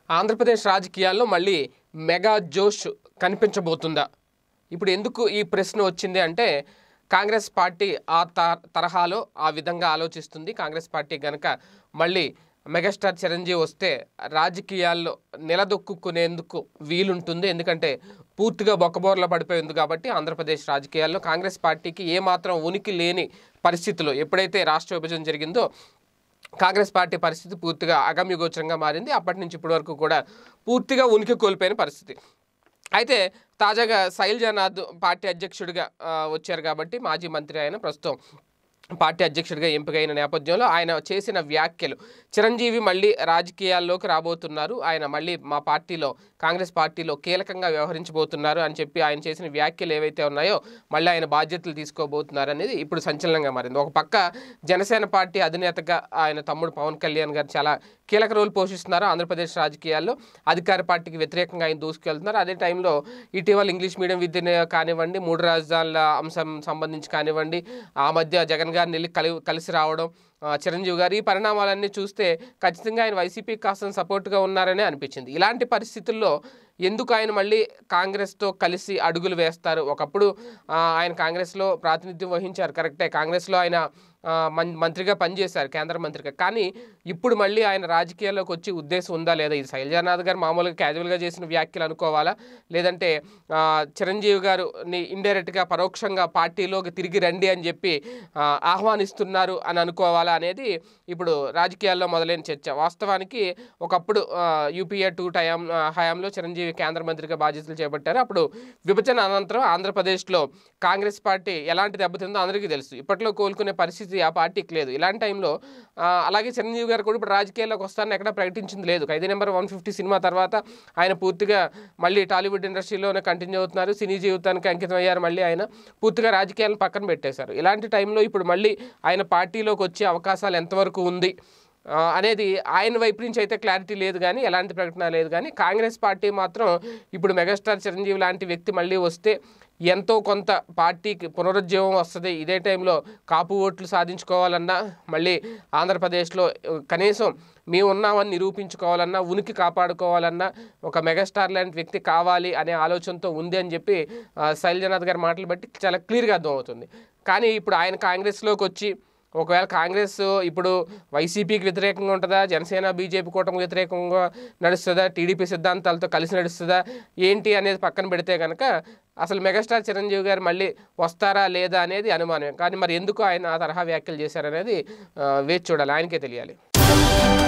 ఆంధ్రప్రదేశ్ రాజకీయాల్లో మళ్ళీ మెగా జోష్ కనిపించబోతుందా? ఇప్పుడు ఎందుకు ఈ ప్రశ్న వచ్చింది అంటే కాంగ్రెస్ పార్టీ ఆ తరహాలో ఆ విధంగా ఆలోచిస్తుంది. కాంగ్రెస్ పార్టీ గనక మళ్ళీ మెగాస్టార్ చిరంజీవి వస్తే రాజకీయాల్లో నిలదొక్కునేందుకు వీలుంటుంది. ఎందుకంటే పూర్తిగా బొక్కబోర్ల పడిపోయింది కాబట్టి ఆంధ్రప్రదేశ్ రాజకీయాల్లో కాంగ్రెస్ పార్టీకి ఏమాత్రం ఉనికి లేని పరిస్థితులు ఎప్పుడైతే రాష్ట్ర విభజన జరిగిందో కాంగ్రెస్ పార్టీ పరిస్థితి పూర్తిగా అగమ్యగోచరంగా మారింది. అప్పటి నుంచి ఇప్పటి వరకు కూడా పూర్తిగా ఉనికి కోల్పోయిన పరిస్థితి. అయితే తాజాగా శైలజానాథ్ పార్టీ అధ్యక్షుడిగా వచ్చారు కాబట్టి మాజీ మంత్రి ఆయన ప్రస్తుతం పార్టీ అధ్యక్షుడిగా ఎంపికైన నేపథ్యంలో ఆయన చేసిన వ్యాఖ్యలు చిరంజీవి మళ్ళీ రాజకీయాల్లోకి రాబోతున్నారు, ఆయన మళ్ళీ మా పార్టీలో కాంగ్రెస్ పార్టీలో కీలకంగా వ్యవహరించబోతున్నారు అని చెప్పి ఆయన చేసిన వ్యాఖ్యలు ఏవైతే ఉన్నాయో మళ్ళీ ఆయన బాధ్యతలు తీసుకోబోతున్నారు అనేది ఇప్పుడు సంచలనంగా మారింది. ఒక పక్క జనసేన పార్టీ అధినేతగా ఆయన తమ్ముడు పవన్ కళ్యాణ్ గారు చాలా కీలక రోల్ పోషిస్తున్నారు ఆంధ్రప్రదేశ్ రాజకీయాల్లో. అధికార పార్టీకి వ్యతిరేకంగా ఆయన దూసుకెళ్తున్నారు. అదే టైంలో ఇటీవల ఇంగ్లీష్ మీడియం విద్యను కానివ్వండి, 3 రాజధానుల అంశం సంబంధించి కానివ్వండి, ఆ మధ్య జగన్ గారిని వెళ్ళి కలిసి రావడం, చిరంజీవి గారు, ఈ పరిణామాలన్నీ చూస్తే ఖచ్చితంగా ఆయన వైసీపీకి కాస్త సపోర్ట్గా ఉన్నారనే అనిపించింది. ఇలాంటి పరిస్థితుల్లో ఎందుకు ఆయన మళ్ళీ కాంగ్రెస్తో కలిసి అడుగులు వేస్తారు? ఒకప్పుడు ఆయన కాంగ్రెస్లో ప్రాతినిధ్యం వహించారు, కరెక్టే, కాంగ్రెస్లో ఆయన మంత్రిగా పనిచేశారు, కేంద్ర మంత్రిగా. కానీ ఇప్పుడు మళ్ళీ ఆయన రాజకీయాల్లోకి వచ్చే ఉద్దేశం ఉందా లేదా? ఇది శైలజానాథ్ గారు మామూలుగా క్యాజువల్గా చేసిన వ్యాఖ్యలు అనుకోవాలా, లేదంటే చిరంజీవి గారుని ఇండైరెక్ట్గా పరోక్షంగా పార్టీలోకి తిరిగి రండి అని చెప్పి ఆహ్వానిస్తున్నారు అని అనుకోవాలా అనేది ఇప్పుడు రాజకీయాల్లో మొదలైన చర్చ. వాస్తవానికి ఒకప్పుడు యూపీఏ 2 హయాంలో చిరంజీవి కేంద్ర మంత్రిగా బాధ్యతలు చేపట్టారు. అప్పుడు విభజన అనంతరం ఆంధ్రప్రదేశ్లో కాంగ్రెస్ పార్టీ ఎలాంటి దెబ్బతిందో అందరికీ తెలుసు. ఇప్పట్లో కోలుకునే పరిస్థితి ఆ పార్టీకి లేదు. ఇలాంటి టైంలో అలాగే చిరంజీవి గారు కూడా ఇప్పుడు రాజకీయాల్లోకి వస్తారని ఎక్కడ ప్రకటించింది లేదు. 5 నెంబర్ 150 సినిమా తర్వాత ఆయన పూర్తిగా మళ్ళీ టాలీవుడ్ ఇండస్ట్రీలోనే కంటిన్యూ అవుతున్నారు, సినీ జీవితానికి అంకితం అయ్యారు. మళ్ళీ ఆయన పూర్తిగా రాజకీయాలను పక్కన పెట్టేశారు. ఇలాంటి టైంలో ఇప్పుడు మళ్ళీ ఆయన పార్టీలోకి వచ్చే అవకాశాలు ఎంతవరకు ఉంది అనేది ఆయన వైపు నుంచి అయితే క్లారిటీ లేదు, కానీ ఎలాంటి ప్రకటన లేదు. కానీ కాంగ్రెస్ పార్టీ మాత్రం ఇప్పుడు మెగాస్టార్ చిరంజీవి లాంటి వ్యక్తి మళ్ళీ వస్తే ఎంతో కొంత పార్టీకి పునరుజ్జీవం వస్తుంది. ఇదే టైంలో కాపు ఓట్లు సాధించుకోవాలన్నా, మళ్ళీ ఆంధ్రప్రదేశ్లో కనీసం మేము ఉన్నామని నిరూపించుకోవాలన్నా, ఉనికి కాపాడుకోవాలన్నా ఒక మెగాస్టార్ లాంటి వ్యక్తి కావాలి అనే ఆలోచనతో ఉంది అని చెప్పి శైలజానాథ్ గారి మాటలు బట్టి చాలా క్లియర్గా అర్థమవుతుంది. కానీ ఇప్పుడు ఆయన కాంగ్రెస్లోకి వచ్చి ఒకవేళ కాంగ్రెస్ ఇప్పుడు వైసీపీకి వ్యతిరేకంగా ఉంటుందా, జనసేన బీజేపీ కూటమికి వ్యతిరేకంగా నడుస్తుందా, టీడీపీ సిద్ధాంతాలతో కలిసి నడుస్తుందా ఏంటి అనేది పక్కన పెడితే కనుక అసలు మెగాస్టార్ చిరంజీవి గారు మళ్ళీ వస్తారా లేదా అనేది అనుమానమే. కానీ మరి ఎందుకు ఆయన ఆ తరహా వ్యాఖ్యలు చేశారనేది వేచి చూడాలి, ఆయనకే తెలియాలి.